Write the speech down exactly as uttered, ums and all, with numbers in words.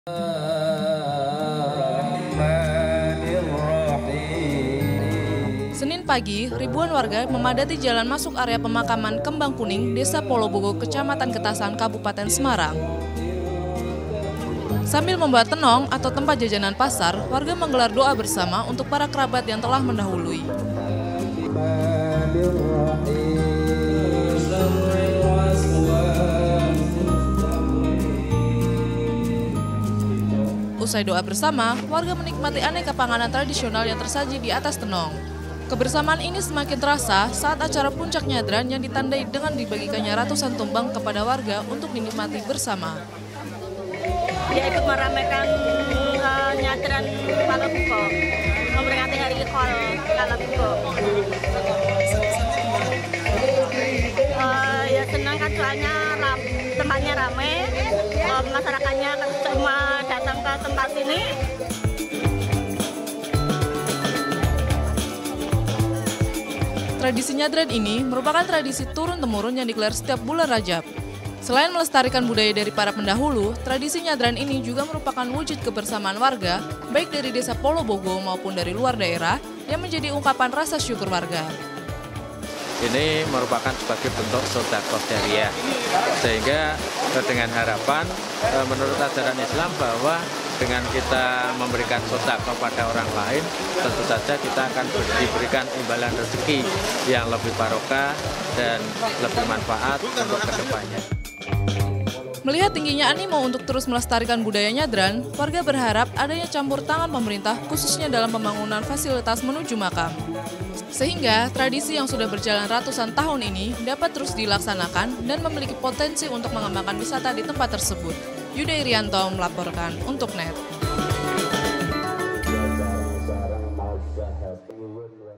Senin pagi, ribuan warga memadati jalan masuk area pemakaman Kembang Kuning, Desa Polobogo, Kecamatan Getasan, Kabupaten Semarang. Sambil membawa tenong atau tempat jajanan pasar, warga menggelar doa bersama untuk para kerabat yang telah mendahului. Usai doa bersama, warga menikmati aneka panganan tradisional yang tersaji di atas tenong. Kebersamaan ini semakin terasa saat acara puncak nyadran yang ditandai dengan dibagikannya ratusan tumpeng kepada warga untuk dinikmati bersama. Dia ikut meramaikan uh, nyadran Kalabugo, memperingati hari Kol Kalabugo. Uh, ya senang kan soalnya ram, tempatnya ramai, uh, masyarakatnya cuma datang ke tempat ini. Tradisi nyadran ini merupakan tradisi turun-temurun yang digelar setiap bulan Rajab. Selain melestarikan budaya dari para pendahulu, tradisi nyadran ini juga merupakan wujud kebersamaan warga, baik dari desa Polobogo maupun dari luar daerah, yang menjadi ungkapan rasa syukur warga. Ini merupakan sebagai bentuk sedekah jariah, sehingga dengan harapan menurut ajaran Islam bahwa dengan kita memberikan sedekah kepada orang lain, tentu saja kita akan diberikan imbalan rezeki yang lebih barokah dan lebih manfaat untuk kedepannya. Melihat tingginya animo untuk terus melestarikan budaya nyadran, warga berharap adanya campur tangan pemerintah khususnya dalam pembangunan fasilitas menuju makam. Sehingga tradisi yang sudah berjalan ratusan tahun ini dapat terus dilaksanakan dan memiliki potensi untuk mengembangkan wisata di tempat tersebut. Yuda Irianto melaporkan untuk N E T.